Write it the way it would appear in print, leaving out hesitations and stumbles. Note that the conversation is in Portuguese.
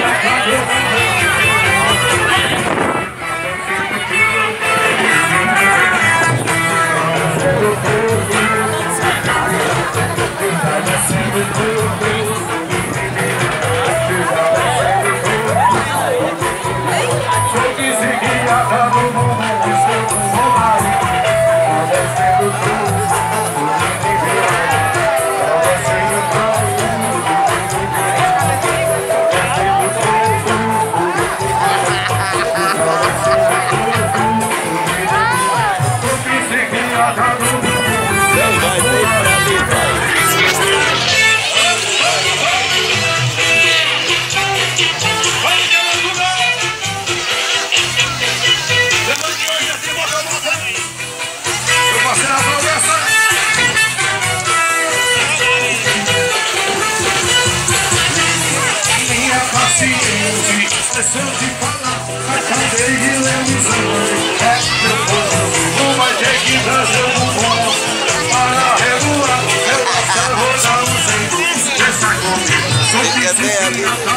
Esqueceu de falar, mas também de ilusão. É meu povo, não vai ter que trazer um bom para regular. Eu posso rodar um jeito, pensa comigo, sou que se